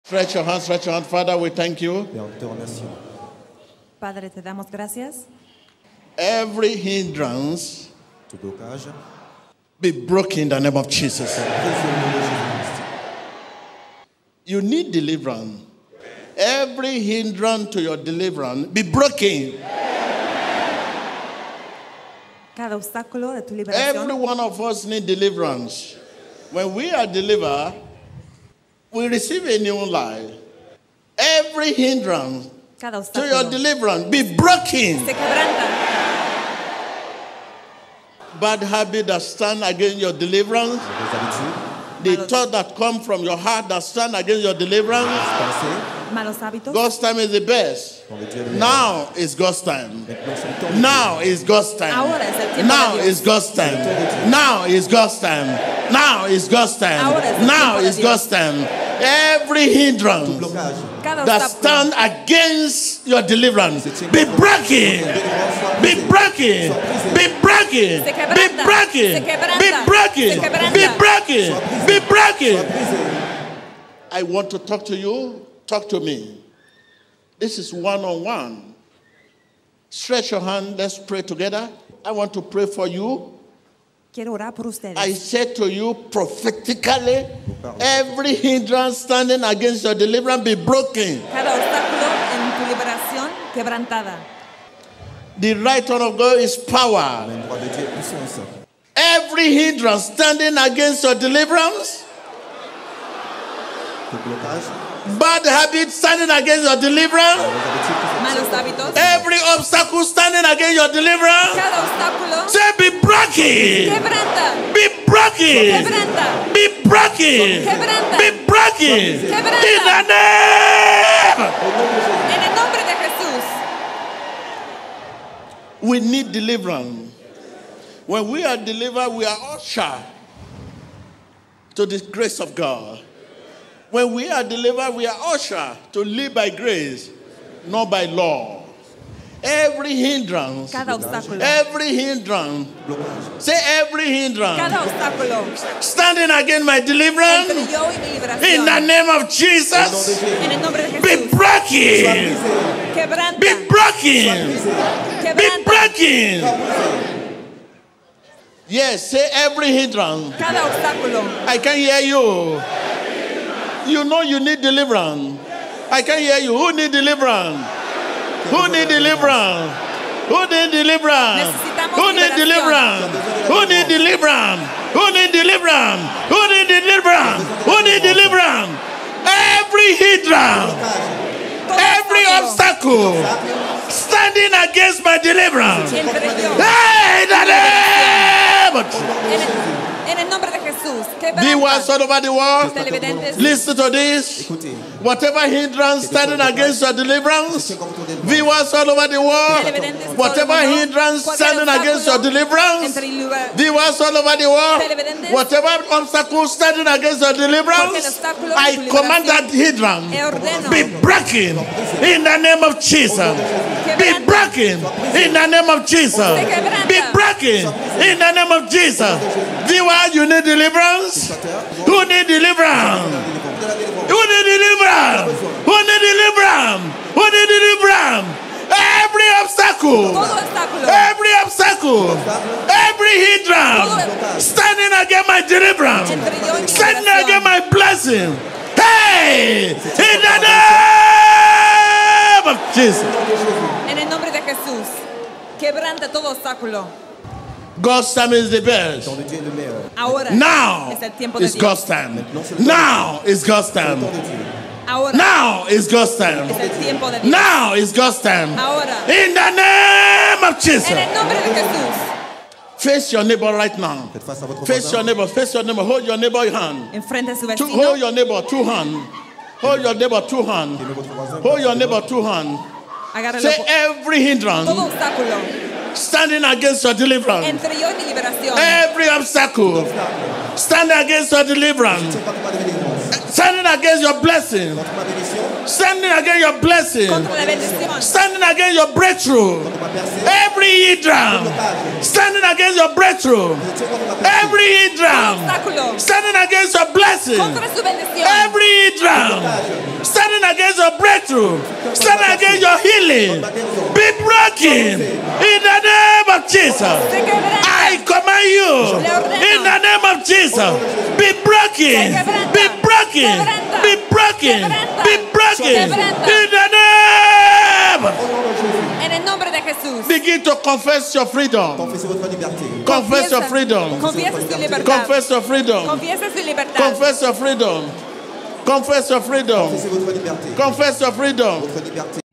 Stretch your hands, stretch your hands. Father, we thank you. Padre, te damos gracias. Every hindrance Tout blocage, be broken in the name of Jesus. You need deliverance. Every hindrance to your deliverance be broken. Cada obstáculo de tu Every liberación. one of us need deliverance. When we are delivered, we receive a new life. Every hindrance Cada to your obstáculo deliverance be broken. se quebranta. Bad habit that stand against your deliverance, les habitudes, the thought that come from your heart that stand against your deliverance. pensées, Malos hábitos. God's time is the best. quand le Dieu est le meilleur. Now is God's time. Maintenant, c'est le temps de Now is God's time. Ahora es el tiempo Now de Dios. is God's time. Now is God's time. Now is God's time. Ahora es el Now tiempo de is Dios. God's time. Every hindrance blocage. Cada that obstáculo stand against your deliverance be broken. Be broken. Be broken. Se Be quebranta. broken. Se quebranta. Be broken. Se quebranta. Be broken. Be broken. Brisé. I want to talk to you. Talk to me. This is one-on-one. Stretch your hand. Let's pray together. I want to pray for you. Quiero orar por ustedes. I said to you prophetically, every hindrance standing against your deliverance be broken. Cada obstáculo en tu liberación quebrantada. The right hand of God is power. Le droit de Dieu est puissance. Every hindrance standing against your deliverance, Tout blocage, bad habits standing against your deliverance, les habitudes qui sont Malos hábitos. every obstacle standing against your deliverance, Cada obstáculo say be broken. quebranta. Be broken. Quebranta. Be broken. Quebranta. Be broken. Quebranta. In the name. En el nombre de Jesús. We need deliverance. When we are delivered, we are ushered to the grace of God. When we are delivered, we are ushered to live by grace, not by law. Every hindrance, Cada obstáculo. every hindrance, blocage. say every hindrance, Cada obstáculo. standing against my deliverance, Entre yo y mi in liberación. the name of Au nom de Jesus, Jésus, En el nombre de be Jesús. broken, brisé. Quebranta. be broken, be Quebranta. broken. Yes, say every hindrance. Cada obstáculo. I can hear you. You know you need deliverance. I can hear you. Who need deliverance? Who need deliverance? Who need deliverance? Necesitamos Who need deliverance? Who need deliverance? Who need deliverance? Who need deliverance? Who need deliverance? Every hindrance, Todo every obstacle standing against my deliverance. Entre yo. Hey, in the name of Jesus. En el nombre de Jesús. Viewers Quebranta. all over the world, Televidentes. listen to this. Écoutez, Whatever hindrance standing against your deliverance, viewers all over the world, Televidentes. whatever hindrance standing against your deliverance, Entre liberación. viewers all over the world, Televidentes. whatever obstacle standing against your deliverance, I command that hindrance be broken in the name of Jesus. Be broken in the name of Jesus. Be broken in the name of Jesus. Viewers, you need deliverance. Who need deliverance? Who need deliverance? Who need deliverance? Who need deliverance? Every obstacle, Todo obstáculo. every obstacle, every hindrance standing against my deliverance, Entre yo y mi standing liberación. against my blessing. Hey, in the name of Jesus. En el nombre de Jesús. Quebranta todo obstáculo. God's time is the best. le temps de Dieu est le meilleur. Ahora Now es el tiempo de is Dios. God's time. Now is God's Le time. temps de Dieu. Ahora Now is God's time. es el tiempo de Dios. Now is God's time. Ahora. In the name of Jesus. En el nombre de Jesús. Face your neighbor right now. Faites face à votre Face your voisin. neighbor. Face your neighbor. Hold your neighbor hand. Enfrente a su Hold vecino. your neighbor two hand. Hold your neighbor two hand. Aimez votre voisin. Hold your neighbor two hand. Agárralo. Say every hindrance Todo obstáculo. standing against your deliverance. Entre yo y mi liberación. Every obstacle standing against your deliverance. Pas de délivrance. Standing against your blessing. contre ma bénédiction, Standing against your blessing. Contre la bénédiction. Standing against your breakthrough. contre ma percée, Every hydram. Standing against your breakthrough. je tire contre ma percée, Every hydram. Obstáculo. Standing against your blessing. Contra su bendición. Every hydram. Standing against your breakthrough. Standing against your healing. Be broken in the name of Jesus. Se quebranta. I command you in the name of Jesus. Be broken. Be broken. Be broken. Be broken in the name. En el nombre de Jesús. Begin to confess your freedom. confessez votre liberté. Confess your freedom. Confiesa su libertad. Confess your freedom. Confiesa su libertad. Confess your freedom. Confess your freedom. Confessez votre liberté. Confess your freedom. Votre liberté.